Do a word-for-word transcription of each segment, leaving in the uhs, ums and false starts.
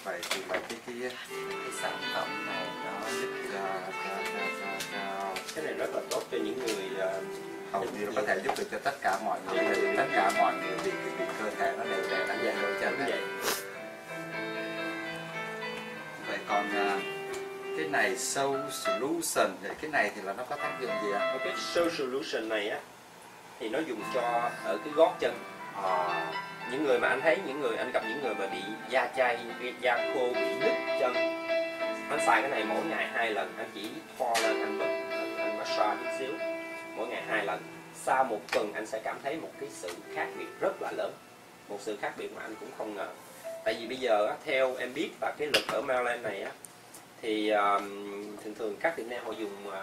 vậy thì là cái cái cái sản phẩm này nó giúp cho, cho, cho, cho, cho... cái này rất là tốt cho những người uh, hầu như nó có thể giúp được cho tất cả mọi người, thì tất cả mọi người vì vì cơ thể nó đều đều đánh dạy đôi chân vậy. Vậy còn uh, cái này Soul Solution thì cái này thì là nó có tác dụng gì ạ? Cái Soul Solution này á thì nó dùng cho ở cái gót chân. À. Những người mà anh thấy, những người anh gặp những người mà bị da chai, da khô, bị nứt chân, anh xài cái này mỗi ngày hai lần, anh chỉ thoa lên anh anh, anh massage chút xíu, mỗi ngày hai lần. Sau một tuần anh sẽ cảm thấy một cái sự khác biệt rất là lớn, một sự khác biệt mà anh cũng không ngờ. Tại vì bây giờ á, theo em biết và cái lực ở Maryland này á, thì um, thường thường các tiệm nail họ dùng uh,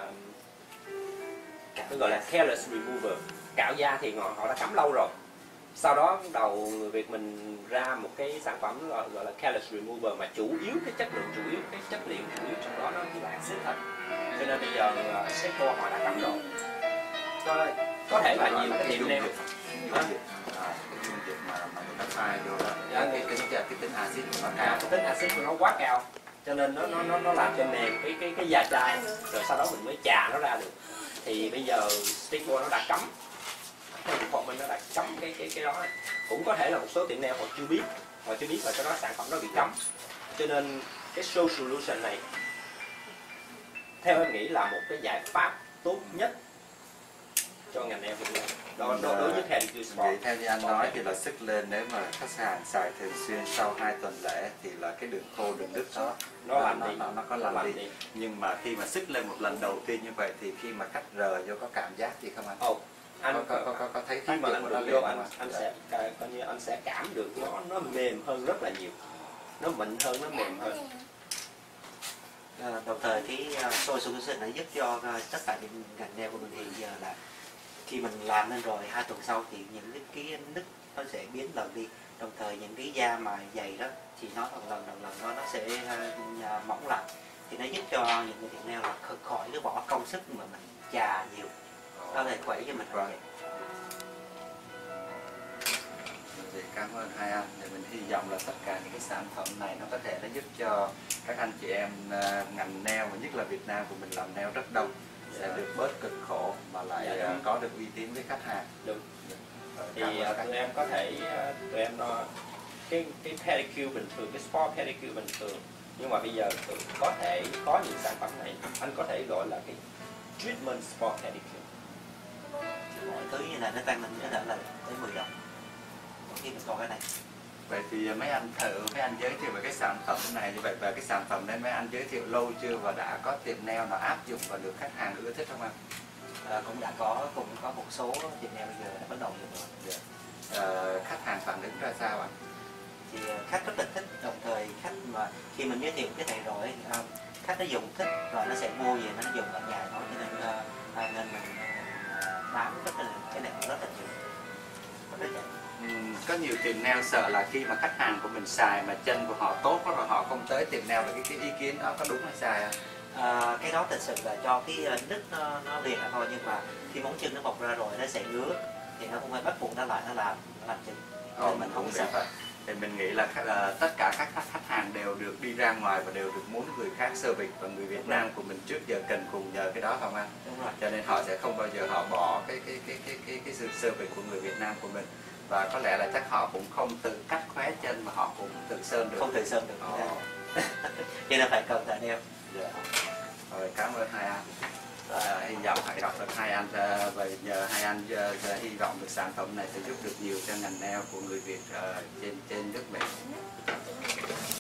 cái gọi là careless remover, cạo da thì họ, họ đã cấm lâu rồi. Sau đó đầu người Việt mình ra một cái sản phẩm gọi, gọi là careless remover mà chủ yếu cái chất lượng chủ yếu cái chất liệu chủ yếu trong đó nó chỉ là axit thôi. Cho nên bây giờ uh, Seiko họ đã cấm rồi. Có, có thể là nhiều cái tiệm nail cái dung dịch mà mà người ta pha vô đó, cái cái cái cái tính axit của nó cao, cái tính axit của nó quá cao, cho nên nó nó nó nó làm cho mềm cái cái cái da chai, rồi sau đó mình mới chà nó ra được. Thì bây giờ Seiko nó đã cấm, phòng mình nó đã cấm cái cái cái đó. Cũng có thể là một số tiệm nail họ chưa biết, họ chưa biết là cái đó sản phẩm nó bị cấm. Cho nên cái Soul Solution này theo em nghĩ là một cái giải pháp tốt nhất cho ngành nail Việt Nam. Đó, đó đối với Pedicure Sport. Vậy theo như anh nói thì là sức lên, nếu mà khách hàng xài thường xuyên sau hai tuần lễ thì là cái đường khô đường đứt đó nó lành nó, đi, nó, nó có lành đi. đi. Nhưng mà khi mà sức lên một lần đầu tiên như vậy thì khi mà cắt rờ vô có cảm giác gì không anh? Ồ, anh có, có, có, có thấy khi mà anh nó vô anh anh sẽ coi như anh sẽ cảm được nó nó mềm hơn rất là nhiều, nó mịn hơn, nó mềm hơn. À, đồng thời cái uh, Soul Solution nó giúp cho uh, tất cả những ngành nail của mình hiện giờ là khi mình làm lên rồi hai tuần sau thì những cái, cái nứt nó sẽ biến lần đi, đồng thời những cái da mà dày đó thì nó lần lần lần lần đó nó sẽ uh, mỏng lại, thì nó giúp cho những người tiệm nail là khỏi cái bỏ công sức mà mình chà nhiều, nó lại khỏe cho mình hơn. Thì cảm ơn hai anh, thì mình hy vọng là tất cả những cái sản phẩm này nó có thể nó giúp cho các anh chị em uh, ngành nail và nhất là Việt Nam của mình làm nail rất đông sẽ được bớt cực khổ mà lại dạ, uh, có được uy tín với khách hàng. Đúng. Thì uh, tụi em có thể uh, tụi em nó cái cái pedicure bình thường, cái sport pedicure bình thường, nhưng mà bây giờ tụi có thể có những sản phẩm này anh có thể gọi là cái treatment sport pedicure. Mọi thứ như là nó tăng lên có thể là tới mười đồng khi mình coi cái này. Vậy thì mấy anh thử, mấy anh giới thiệu về cái sản phẩm này như vậy, về cái sản phẩm này mấy anh giới thiệu lâu chưa và đã có tiệm nail nào áp dụng và được khách hàng ưa thích không anh? À, cũng đã có, cũng có một số tiệm nail bây giờ đã bắt đầu dùng rồi. Yeah. À, khách hàng phản ứng ra sao anh? Thì khách rất là thích, đồng thời khách mà khi mình giới thiệu cái này rồi khách nó dùng thích rồi nó sẽ mua về nó dùng ở nhà thôi, cho nên uh, nên mình uh, bán rất là cái này rất là nhiều, rất là uhm, có nhiều tiệm nail sợ là khi mà khách hàng của mình xài mà chân của họ tốt quá rồi họ không tới tiệm nail, là cái, cái ý kiến đó có đúng hay sai không? À, cái đó thật sự là cho cái nứt nó, nó liền là thôi, nhưng mà khi móng chân nó bọc ra rồi nó sẽ ngứa thì nó không phải bắt buộc nó lại nó làm nó làm chân, nên Ồ, mình không sợ. sợ. Thì mình nghĩ là uh, tất cả các khách hàng đều được đi ra ngoài và đều được muốn người khác service, và người Việt Nam của mình trước giờ cần cùng nhờ cái đó không anh? Đúng rồi. Cho nên họ sẽ không bao giờ họ bỏ cái cái cái cái cái cái sự service của người Việt Nam của mình, và có lẽ là chắc họ cũng không tự cắt khóe chân mà họ cũng tự sơn được. Không tự sơn được. Ồ. Cho nên phải cần thợ nail. Yeah. Rồi cảm ơn hai anh. À, hy vọng hãy gặp được hai anh uh, và nhờ hai anh uh, uh, hy vọng được sản phẩm này sẽ giúp được nhiều cho ngành nail của người Việt uh, trên trên nước Mỹ.